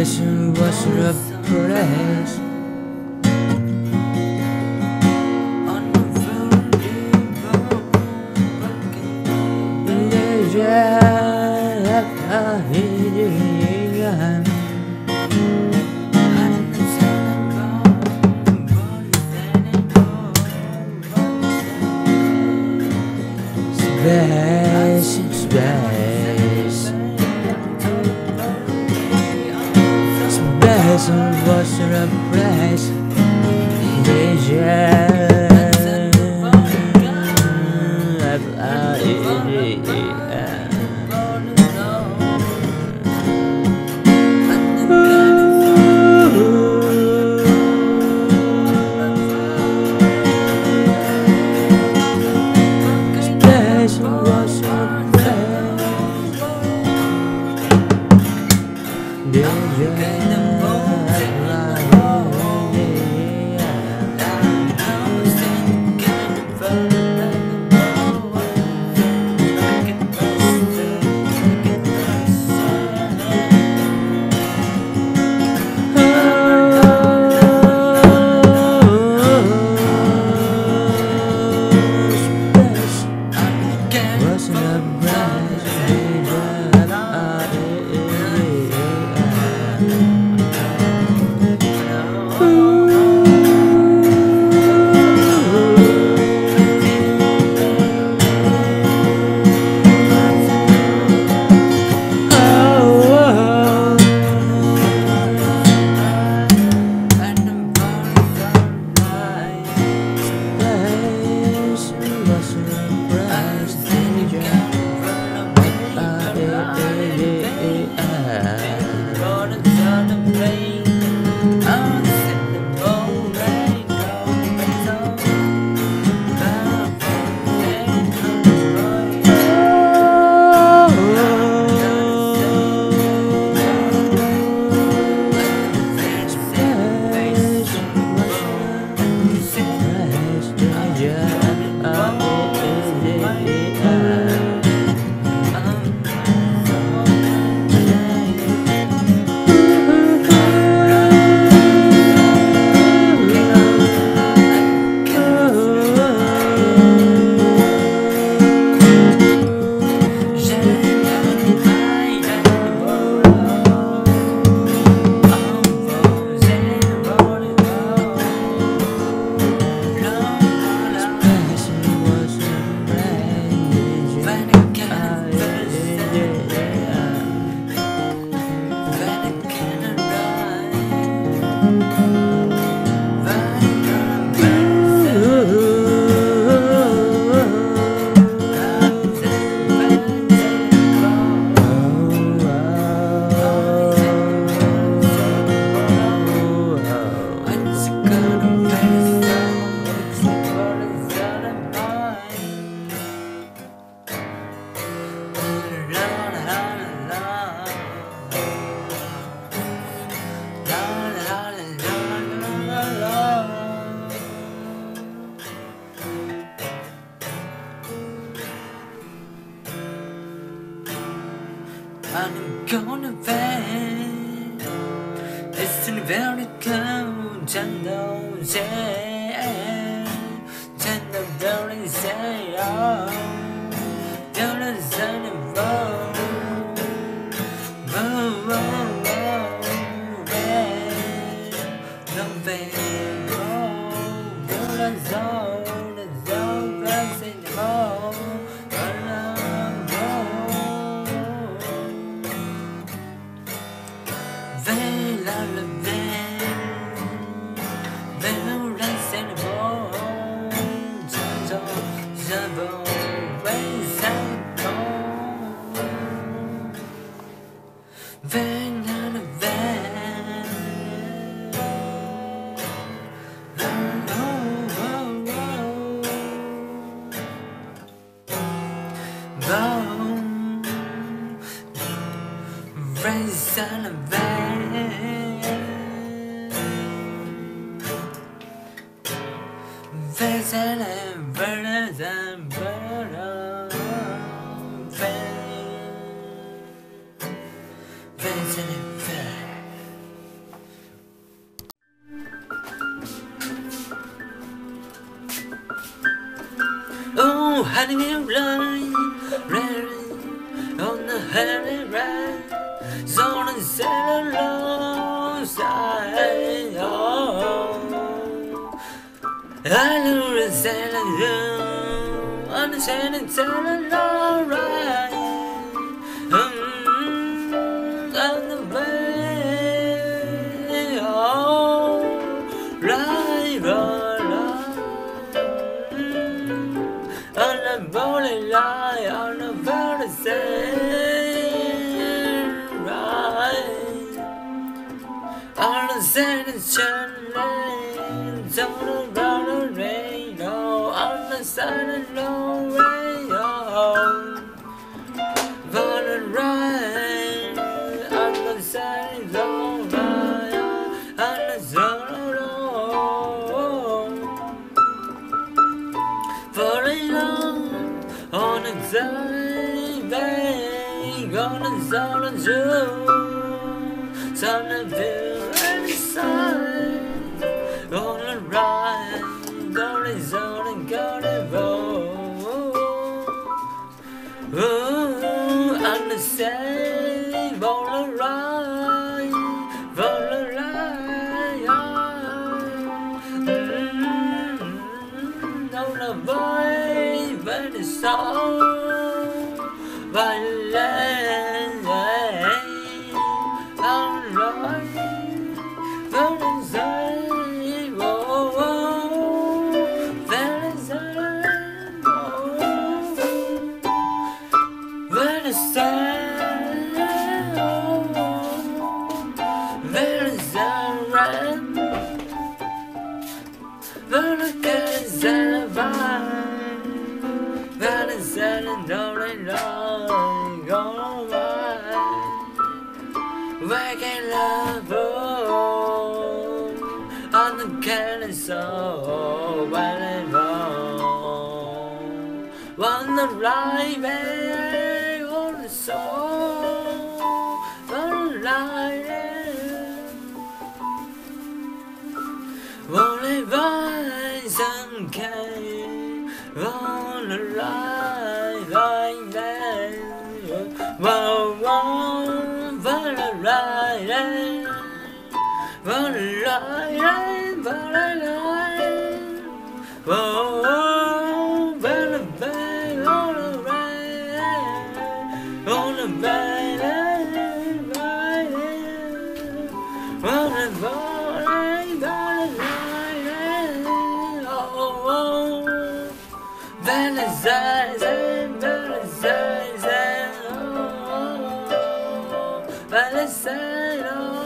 Celebration was a place. Space was a place. I'm gonna fade. It's in very cold, gentle, gentle, very say, oh, don't listen to roll, roll, roll, roll, no fade, oh, don't let's in the hole. Raise on a van, face and a bird and bird of face and a honey will run, on the heavy rain, so the sail alongside. I know the sail on the sand sail along right, on the way, right, on the bowling line, on the very same right, on the sand and shining, on the rainbow, on the sun and no rainbow, for the rain, on the sun and no rain, on the sun and no. For a long, on a sunny bank, on a solid June, sun and feel and sun, on a ride, on a zone and got a roll, on the same, on a ride, on a ride, on a boy, but it's all by land, on a ride, on a side, oh, very sad, very sad, very sad, very sad, very sad, and don't know, go by. Waking love on the candy so valuable. On the right way, on the soul, on the light, only by some kind, on the light, like that. Whoa, whoa, for the right, for the right, for the right. Whoa, whoa, for the back, on the right, on the back, right, on the right, oh, oh, Valentine's, Valentine's, oh, Valentine's, oh.